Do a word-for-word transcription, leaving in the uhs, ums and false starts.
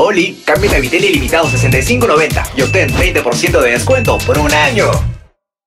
Oli, cambia a Vitel ilimitado sesenta y cinco noventa y obtén veinte por ciento de descuento por un año.